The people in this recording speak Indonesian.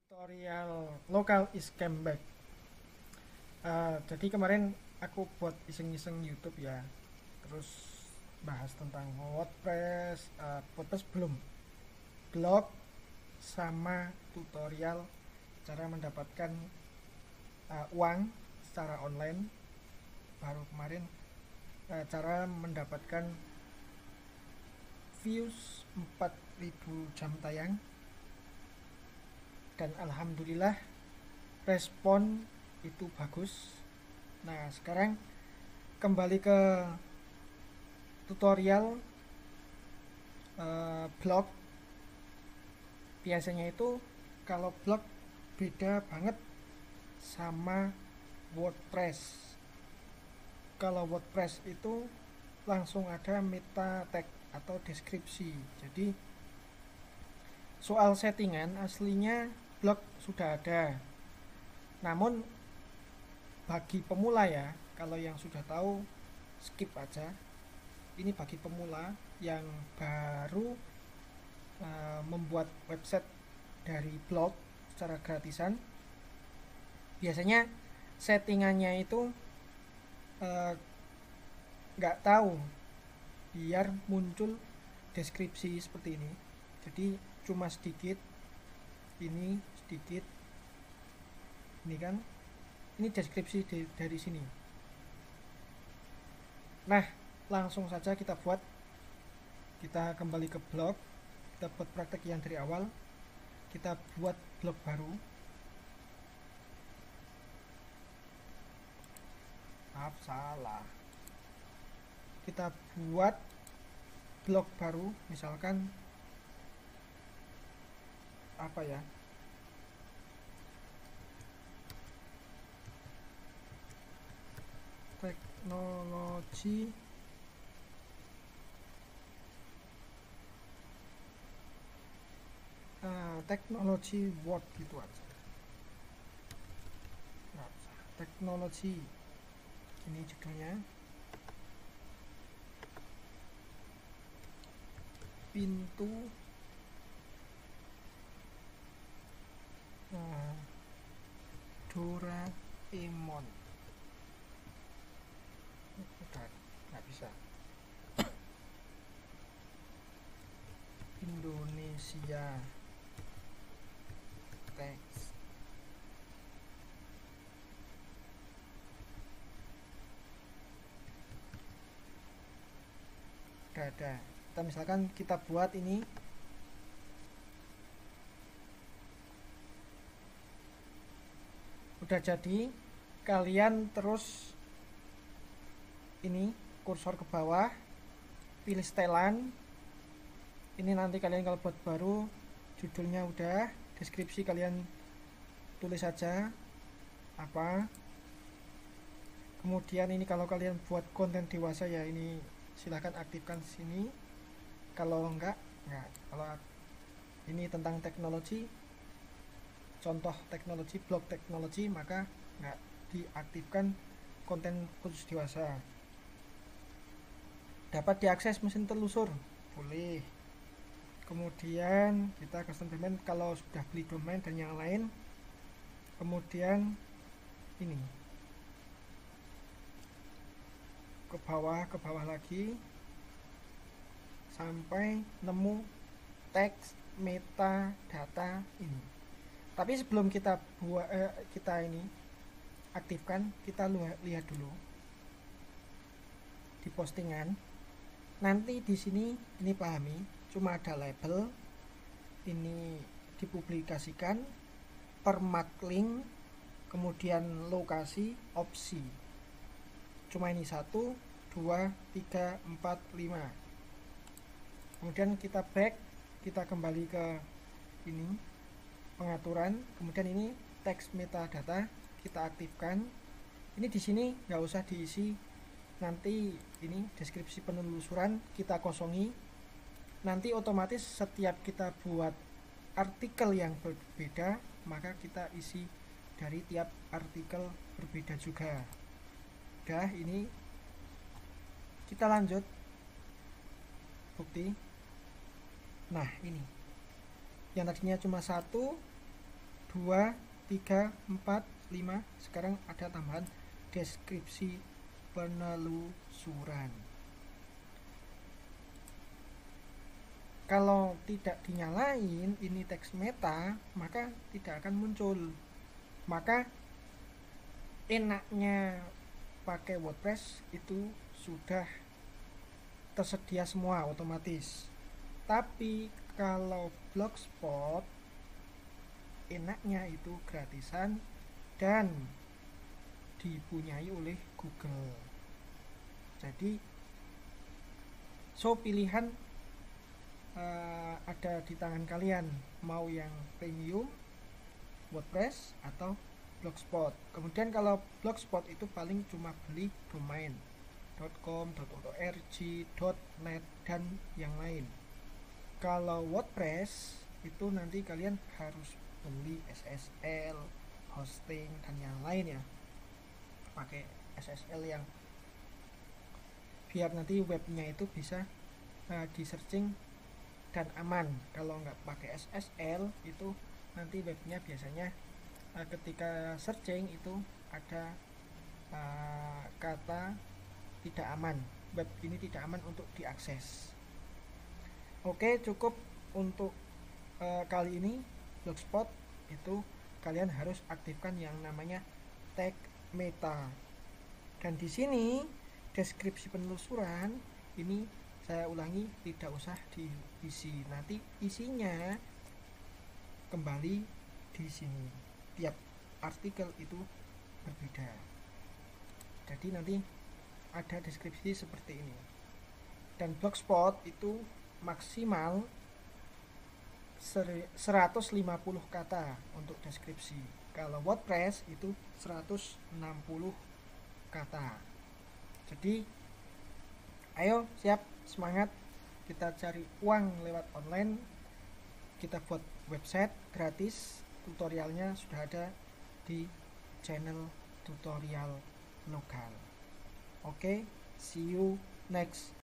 Tutorial lokal is came back. Jadi kemarin aku buat iseng-iseng YouTube ya, terus bahas tentang WordPress, WordPress belum, blog sama tutorial cara mendapatkan uang secara online. Baru kemarin cara mendapatkan views 4000 jam tayang, dan alhamdulillah respon itu bagus. Nah, sekarang kembali ke tutorial blog. Biasanya itu kalau blog beda banget sama WordPress. Kalau WordPress itu langsung ada meta tag atau deskripsi. Jadi soal settingan aslinya blog sudah ada. Namun bagi pemula ya, kalau yang sudah tahu skip aja. Ini bagi pemula yang baru membuat website dari blog secara gratisan. Biasanya settingannya itu nggak tahu biar muncul deskripsi seperti ini. Jadi cuma sedikit, ini sedikit, ini kan, ini deskripsi dari sini. Nah, langsung saja kita buat. Kita kembali ke blog, kita buat praktek yang dari awal. Kita buat blog baru. Maaf, salah. Kita buat blog baru, misalkan apa ya, teknologi teknologi word gitu aja. Nah, teknologi, ini judulnya. Pintu Doraemon. Udah nggak bisa. Indonesia teks. Udah ada. Kita misalkan kita buat ini. Udah jadi, kalian terus ini kursor ke bawah, pilih setelan. Ini nanti kalian kalau buat baru, judulnya udah, deskripsi kalian tulis saja apa. Kemudian ini kalau kalian buat konten dewasa ya, ini silahkan aktifkan sini. Kalau enggak. Kalau ini tentang teknologi, contoh teknologi, blog teknologi, maka nggak diaktifkan konten khusus dewasa. Dapat diakses mesin telusur, boleh. Kemudian kita custom domain kalau sudah beli domain dan yang lain. Kemudian ini ke bawah lagi sampai nemu teks metadata ini. Tapi sebelum kita buat kita ini aktifkan, kita lihat dulu di postingan. Nanti di sini ini pahami, cuma ada label, ini dipublikasikan, permak link, kemudian lokasi, opsi. Cuma ini 1, 2, 3, 4, 5. Kemudian kita back, kita kembali ke ini pengaturan, kemudian ini teks metadata kita aktifkan. Ini di sini nggak usah diisi, nanti ini deskripsi penelusuran kita kosongi. Nanti otomatis setiap kita buat artikel yang berbeda, maka kita isi dari tiap artikel berbeda juga. Udah, ini kita lanjut bukti. Nah, ini yang tadinya cuma 1, 2, 3, 4, 5. Sekarang ada tambahan deskripsi penelusuran. Kalau tidak dinyalain ini teks meta, maka tidak akan muncul. Maka enaknya pakai WordPress itu sudah tersedia semua otomatis. Tapi kalau Blogspot enaknya itu gratisan dan dipunyai oleh Google. Jadi pilihan ada di tangan kalian, mau yang premium WordPress atau Blogspot. Kemudian kalau Blogspot itu paling cuma beli domain .com, .org, .net dan yang lain. Kalau WordPress itu nanti kalian harus beli SSL, hosting dan yang lain ya. Pakai SSL yang biar nanti webnya itu bisa di searching dan aman. Kalau nggak pakai SSL itu nanti webnya biasanya ketika searching itu ada kata tidak aman, web ini tidak aman untuk diakses. Oke, cukup untuk kali ini Blogspot itu kalian harus aktifkan yang namanya tag meta. Dan di sini deskripsi penelusuran ini saya ulangi, tidak usah diisi, nanti isinya kembali di sini. Tiap artikel itu berbeda. Jadi nanti ada deskripsi seperti ini. Dan Blogspot itu maksimal 150 kata untuk deskripsi. Kalau WordPress itu 160 kata. Jadi ayo siap, semangat, kita cari uang lewat online. Kita buat website gratis, tutorialnya sudah ada di channel tutorial lokal. Oke, see you next